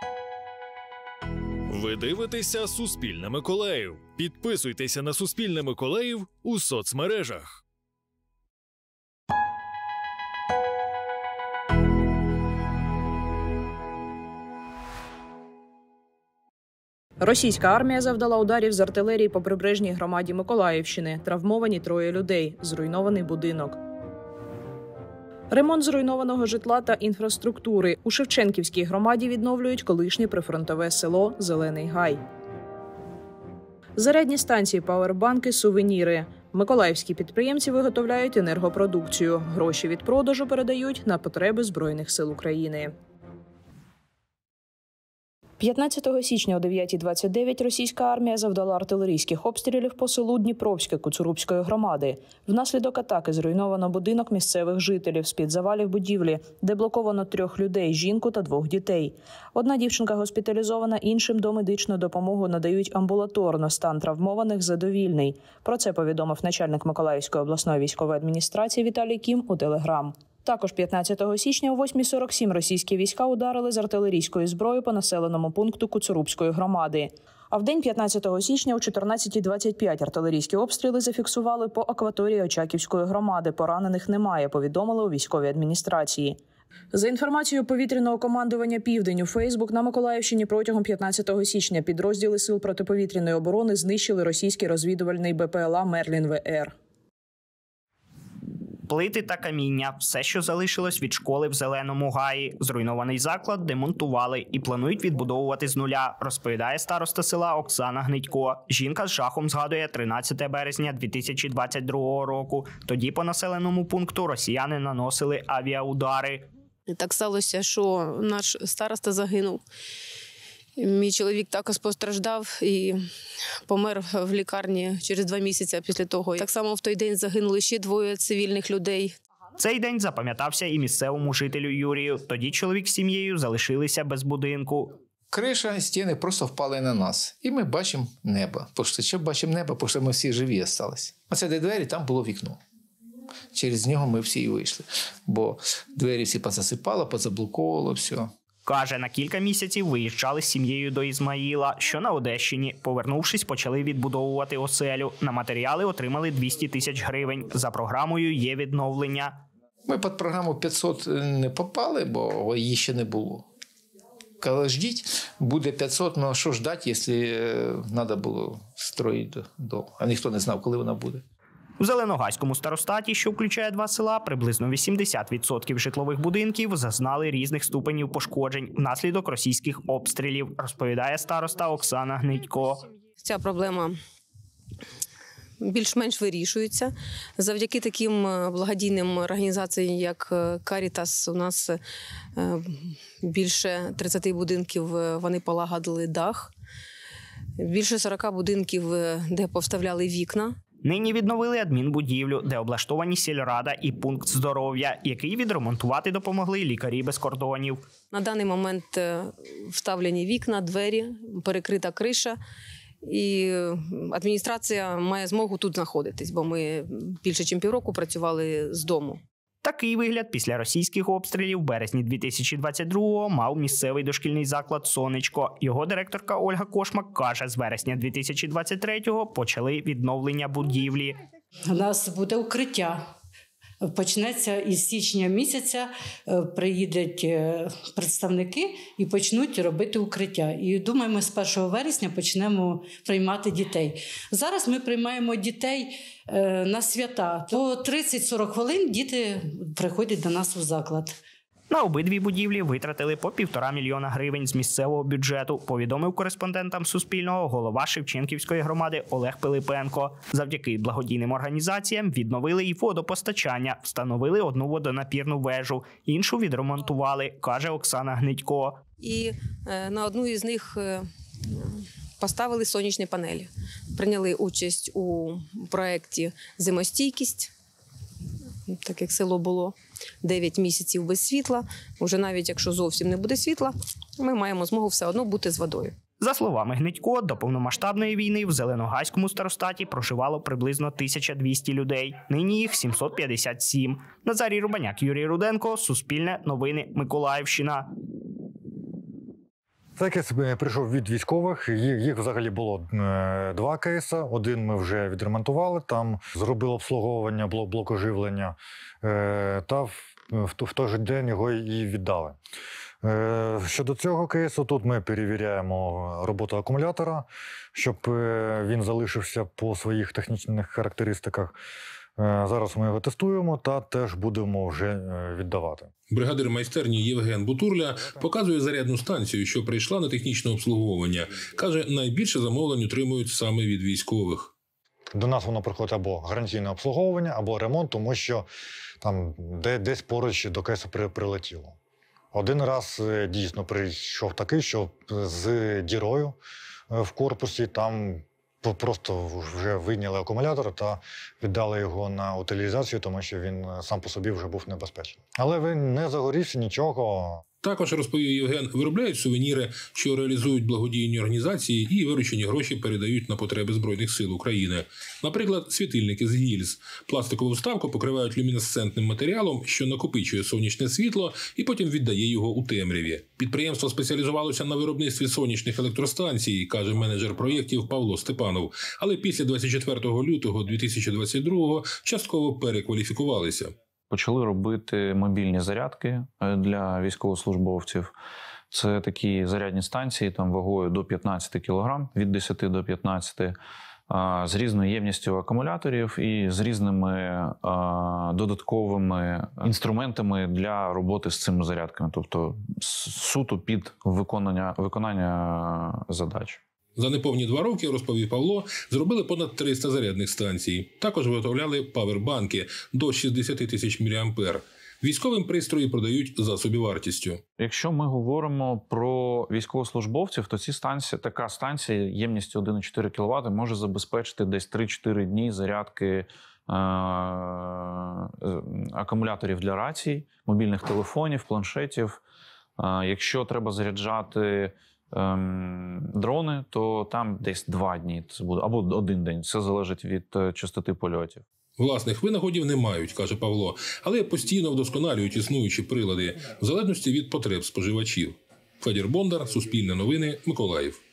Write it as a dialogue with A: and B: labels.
A: Ви дивитеся «Суспільне Миколаїв». Підписуйтеся на «Суспільне Миколаїв» у соцмережах.
B: Російська армія завдала ударів з артилерії по прибережній громаді Миколаївщини. Травмовані 3 людей. Зруйнований будинок. Ремонт зруйнованого житла та інфраструктури. У Шевченківській громаді відновлюють колишнє прифронтове село Зелений Гай. Зарядні станції, павербанки, сувеніри. Миколаївські підприємці виготовляють енергопродукцію. Гроші від продажу передають на потреби Збройних сил України. 15 січня о 9:29 російська армія завдала артилерійських обстрілів по селу Дніпровське Коцурубської громади. Внаслідок атаки зруйновано будинок місцевих жителів з-під завалів будівлі, де блоковано 3 людей – жінку та 2 дітей. Одна дівчинка госпіталізована, іншим домедичну допомогу надають амбулаторно, стан травмованих задовільний. Про це повідомив начальник Миколаївської обласної військової адміністрації Віталій Кім у Телеграм. Також 15 січня о 8:47 російські війська ударили з артилерійської зброї по населеному пункту Коцурубської громади. А в день 15 січня о 14:25 артилерійські обстріли зафіксували по акваторії Очаківської громади. Поранених немає, повідомили у військовій адміністрації. За інформацією повітряного командування «Південь» у Фейсбук, на Миколаївщині протягом 15 січня підрозділи Сил протиповітряної оборони знищили російський розвідувальний БПЛА «Мерлін-ВР».
C: Плити та каміння – все, що залишилось від школи в Зеленому Гаї. Зруйнований заклад демонтували і планують відбудовувати з нуля, розповідає староста села Оксана Гнитько. Жінка з жахом згадує 13 березня 2022 року. Тоді по населеному пункту росіяни наносили авіаудари.
D: Так сталося, що наш староста загинув. Мій чоловік також постраждав і помер в лікарні через 2 місяці після того. Так само в той день загинули ще 2 цивільних людей.
C: Цей день запам'ятався і місцевому жителю Юрію. Тоді чоловік з сім'єю залишилися без будинку.
E: Криша і стіни просто впали на нас. І ми бачимо небо. Що бачимо небо, тому що ми всі живі залишилися. Оце де двері, там було вікно. Через нього ми всі і вийшли. Бо двері всі позасипало, позаблоковувало, все.
C: Каже, на кілька місяців виїжджали з сім'єю до Ізмаїла, що на Одещині. Повернувшись, почали відбудовувати оселю. На матеріали отримали 200 тисяч гривень. За програмою є відновлення.
E: Ми під програму 500 не попали, бо її ще не було. Коли ждіть, буде 500, ну що ждати, якщо треба було строїти дом. А ніхто не знав, коли вона буде.
C: В Зеленогайському старостаті, що включає 2 села, приблизно 80% житлових будинків зазнали різних ступенів пошкоджень внаслідок російських обстрілів, розповідає староста Оксана Гнитько.
D: Ця проблема більш-менш вирішується. Завдяки таким благодійним організаціям, як «Карітас», у нас більше 30 будинків вони полагодили дах, більше 40 будинків, де повставляли вікна.
C: Нині відновили адмінбудівлю, де облаштовані сільрада і пункт здоров'я, який відремонтувати допомогли лікарі без кордонів.
D: На даний момент вставлені вікна, двері, перекрита криша. І адміністрація має змогу тут знаходитись, бо ми більше ніж півроку працювали з дому.
C: Такий вигляд після російських обстрілів в березні 2022-го мав місцевий дошкільний заклад «Сонечко». Його директорка Ольга Кошмак каже, з вересня 2023-го почали відновлення будівлі.
F: У нас буде укриття. Почнеться із січня місяця, приїдуть представники і почнуть робити укриття. І думаємо, з 1 вересня почнемо приймати дітей. Зараз ми приймаємо дітей на свята. По 30-40 хвилин діти приходять до нас у заклад.
C: На обидві будівлі витратили по 1,5 мільйона гривень з місцевого бюджету, повідомив кореспондентам Суспільного голова Шевченківської громади Олег Пилипенко. Завдяки благодійним організаціям відновили і водопостачання, встановили одну водонапірну вежу, іншу відремонтували, каже Оксана Гнитько.
D: І на одну із них поставили сонячні панелі. Прийняли участь у проєкті «Зимостійкість», так як село було 9 місяців без світла. Уже навіть якщо зовсім не буде світла, ми маємо змогу все одно бути з водою.
C: За словами Гнитько, до повномасштабної війни в Зеленогайському старостаті проживало приблизно 1200 людей. Нині їх 757. Назарій Рубаняк, Юрій Руденко, Суспільне, Новини, Миколаївщина.
G: Цей кейс прийшов від військових. Їх взагалі було 2 кейси. Один ми вже відремонтували, там зробили обслуговування блоку живлення, та в той же день його і віддали. Щодо цього кейсу, тут ми перевіряємо роботу акумулятора, щоб він залишився по своїх технічних характеристиках. Зараз ми його тестуємо та теж будемо вже віддавати.
H: Бригадир майстерні Євген Бутурля показує зарядну станцію, що прийшла на технічне обслуговування. Каже, найбільше замовлень отримують саме від військових.
G: До нас воно приходить або гарантійне обслуговування, або ремонт, тому що там десь поруч до кейсу прилетіло. Один раз дійсно прийшов такий, що з дірою в корпусі там просто вже вийняли акумулятор та віддали його на утилізацію, тому що він сам по собі вже був небезпечний. Але він не загорівся, нічого.
H: Також, розповів Євген, виробляють сувеніри, що реалізують благодійні організації і виручені гроші передають на потреби Збройних сил України. Наприклад, світильники з гільз. Пластикову вставку покривають люмінесцентним матеріалом, що накопичує сонячне світло і потім віддає його у темряві. Підприємство спеціалізувалося на виробництві сонячних електростанцій, каже менеджер проєктів Павло Степанов. Але після 24 лютого 2022-го частково перекваліфікувалися.
I: Почали робити мобільні зарядки для військовослужбовців. Це такі зарядні станції там вагою до 15 кг, від 10 до 15, з різною ємністю акумуляторів і з різними додатковими інструментами для роботи з цими зарядками. Тобто суто під виконання задач.
H: За неповні 2 роки, розповів Павло, зробили понад 300 зарядних станцій. Також виготовляли павербанки до 60 тисяч мА. Військовим пристрої продають за собівартістю.
I: Якщо ми говоримо про військовослужбовців, то така станція ємністю 1,4 кВт може забезпечити десь 3-4 дні зарядки акумуляторів для рацій, мобільних телефонів, планшетів. Якщо треба заряджати дрони, то там десь 2 дні це буде, або 1 день. Це залежить від частоти польотів.
H: Власних винаходів не мають, каже Павло, але постійно вдосконалюють існуючі прилади, в залежності від потреб споживачів. Федір Бондар, Суспільне новини, Миколаїв.